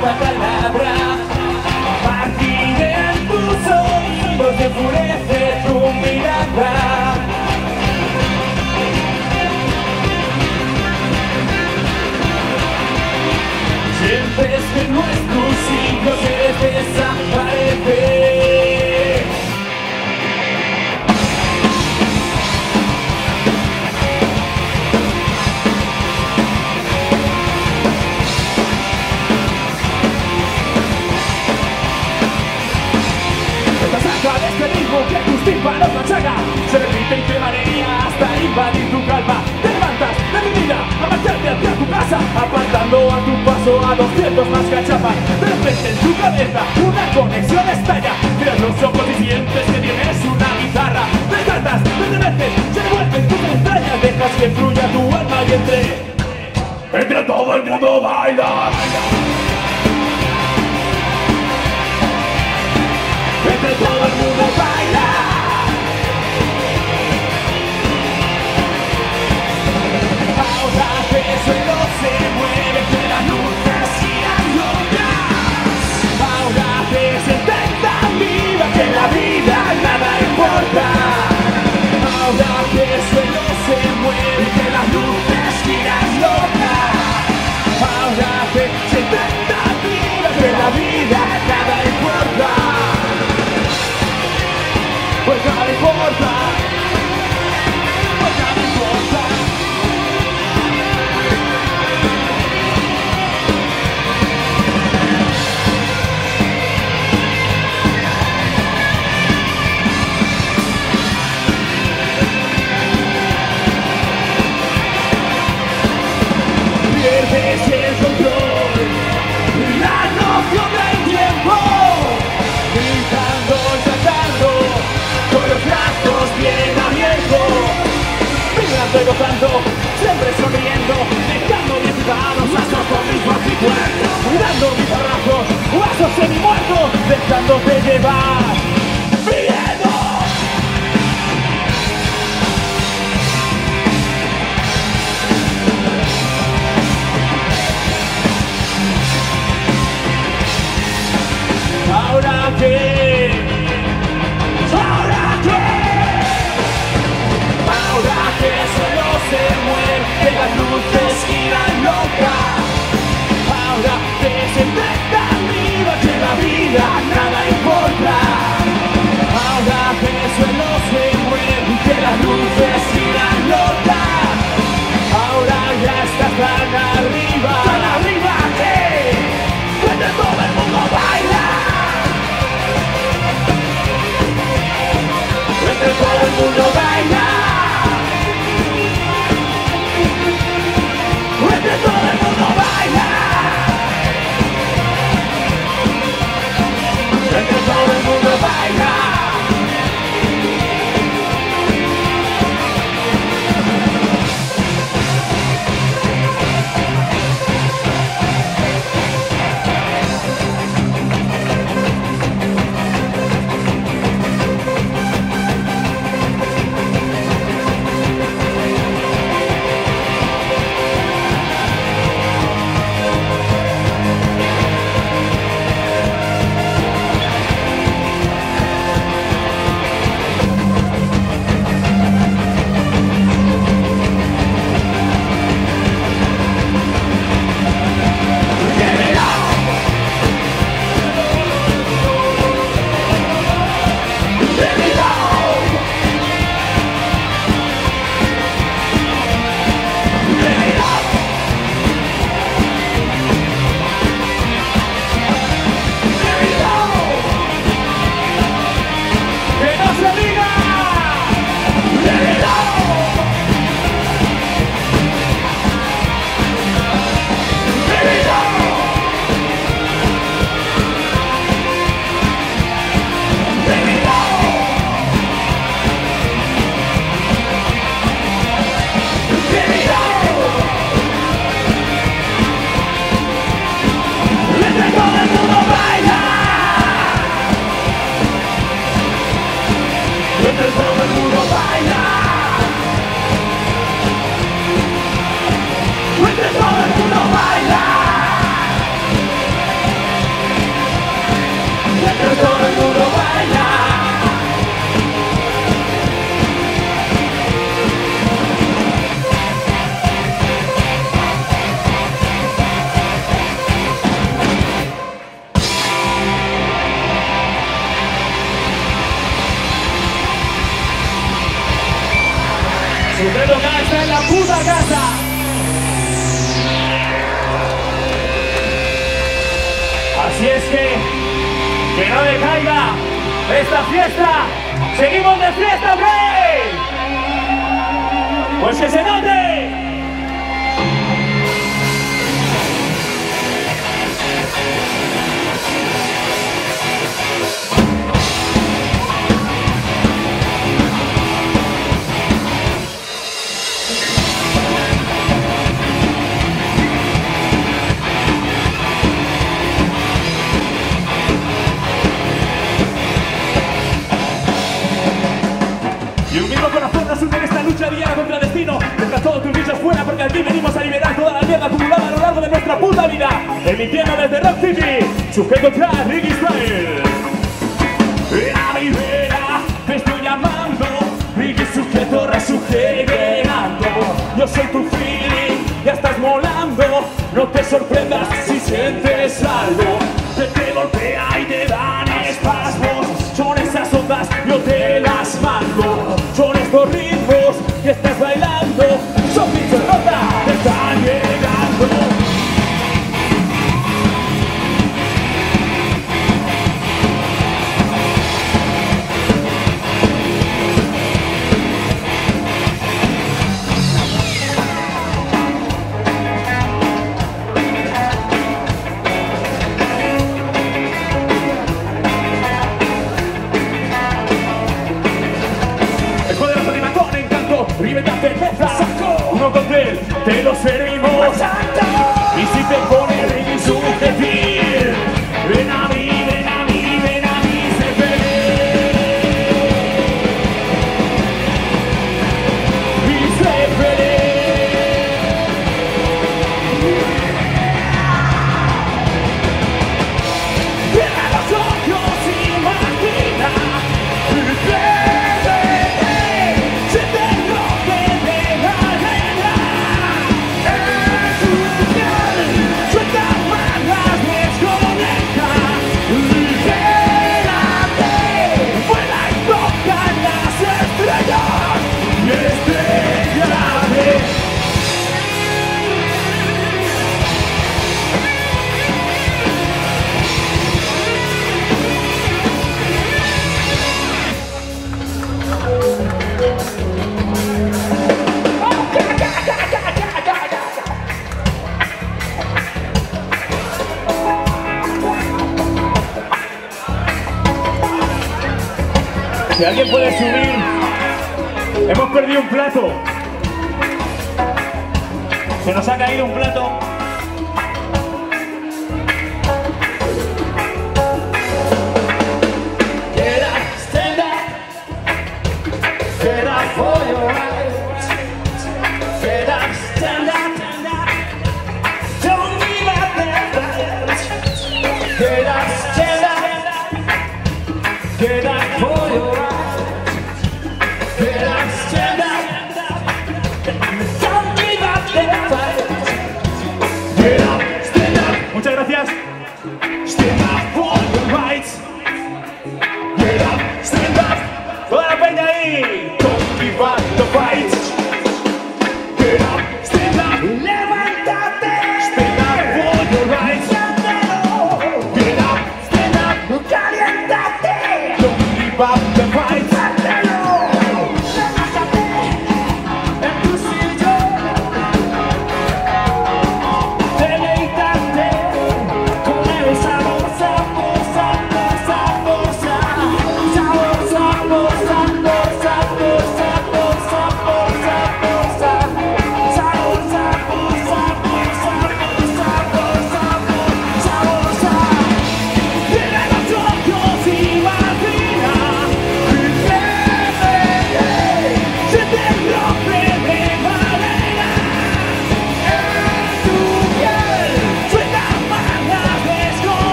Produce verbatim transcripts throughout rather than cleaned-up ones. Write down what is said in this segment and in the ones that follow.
puerta taladra. Aquí en tus oídos se enfurece tu mirada. Sientes que nuestro siglo se desaparece. Este ritmo que tus tímpanos machaca se repite y te marea hasta invadir tu calma. Te levantas de mi vida a marcharte hacia tu casa, apartando a tu paso a doscientos más cachapas. De repente en tu cabeza una conexión estalla. Miras los ojos y sientes que tienes una guitarra. Te cantas, te remetes, se revuelven tus entrañas. Dejas que fluya tu alma y entre entre todo el mundo baila. Entre todo el mundo baila. Ahora que el suelo se mueve, que las luces giran locas. Ahora que se intenta viva, que la vida nada importa. Ahora que el suelo se mueve, que las luces giran locas. Ahora que se intenta viva, que la vida nada importa. Pues nada importa, pues nada importa. Pierdes el control, la noción del tiempo, gritando y saltando, con los brazos bien abiertos, mirando y gozando, siempre sonriendo, dejando mis manos a sus mismos y puertos, mirando mis abrazos, huesos semi-muertos, dejándote llevar, viviendo. Ahora que Ahora que Ahora que el suelo se mueve, que las luces giran locas. Ahora que se intenta viva, que la vida nada importa. Ahora que el suelo se mueve, que las luces giran locas. Ahora ya estás tan arriba, tan arriba que donde todo el mundo baila. Entre todo el mundo baila. Entre todo el mundo baila. Entre todo el mundo baila. en la puta casa. Así es que, que no decaiga esta fiesta. Seguimos de fiesta, hombre. Pues que se note. Y un mismo corazón nos une en esta lucha diaria contra el destino. Deja todos tus bichos fuera porque aquí venimos a liberar toda la mierda acumulada a lo largo de nuestra puta vida. Emitiendo desde Rock City, sujeto track, Ricky Style. A mi vera me estoy llamando, Ricky sujeto resujeando. Yo soy tu feeling, ya estás molando. No te sorprendas si sientes algo que te golpea y te dan espasmos. Son esas ondas, yo te las mando. Son estos ritmos que estás bailando. Son pinches rotas, te están llegando. Uno cóctel, te lo servimos. Y si te pone Ricky sujetir, ven a mí, ven a mí, ven a mí, sé feliz. Y sé feliz. Cierra los ojos y imagina. Si alguien puede subir, hemos perdido un plato. Se nos ha caído un plato. Get up, stand up. Get up for your rights. Get up, stand up. Don't give up that fight. Get up, stand up. Get up for your rights. Muchas gracias. Stand up for your rights. Get up, stand up. Toda la peña ahí. Don't give up the fight.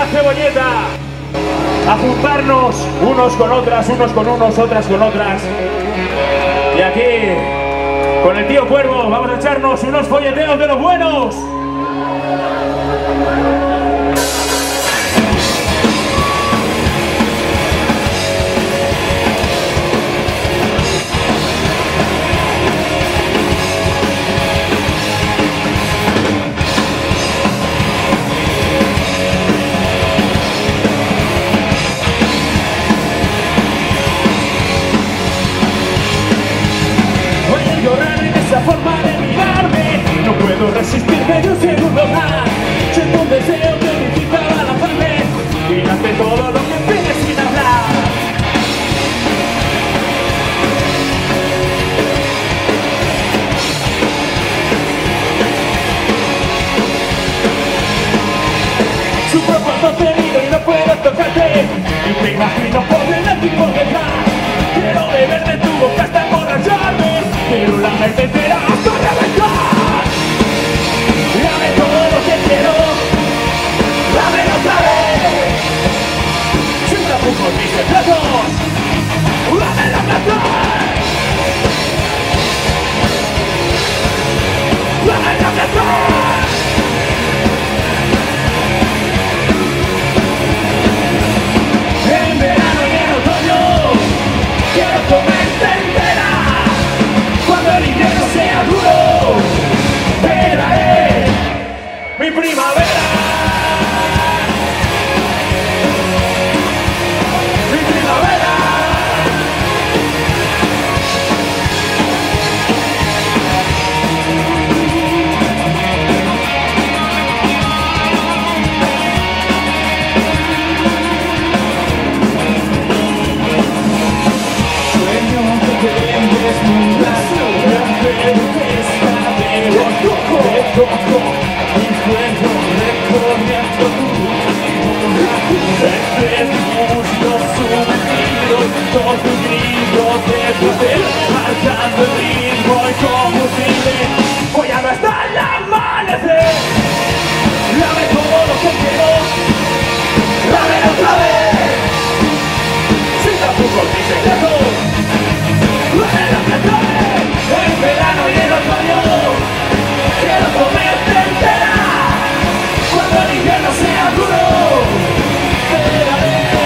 la cebolleta. A juntarnos unos con otras, unos con unos, otras con otras. Y aquí, con el tío Cuervo, vamos a echarnos unos folleteos de los buenos. Forma de mirarme, no puedo resistirme de un segundo más. Siento un deseo que me incita a lanzarme y ante todo lo que pide sin hablar. Su propósito tenido y no puedo tocarte, y te imagino por delante y por detrás. Quiero beber de tu boca hasta emborracharme, quiero lamerte entera hasta reventar. Dame todo lo que quiero, dámelo otra vez. Sin tapujos ni secretos, dámelo otra vez. Dámelo otra vez. En verano y en otoño quiero comerte entera. Cuando el invierno sea duro, te daré mi primavera. Mi primavera. Sueño que te desnudas, de coco y fuego recorriendo tu entre muslos sumergidos con tu grito de poder, marcando el ritmo y combustible. Voy a no hasta el amanecer. Dame todo lo que quiero, dame otra vez. Sin tapujos ni secretos, dame otra vez. En verano y en otoño quiero comerte entera. Cuando el invierno sea duro, te daré.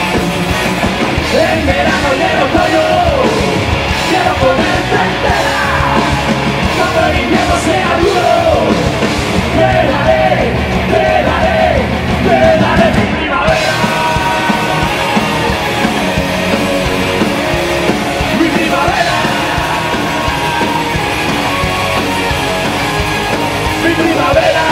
En verano y en otoño quiero comerte entera. Cuando el invierno sea duro, te daré, te daré, te daré mi primavera. Mi primavera. Mi primavera.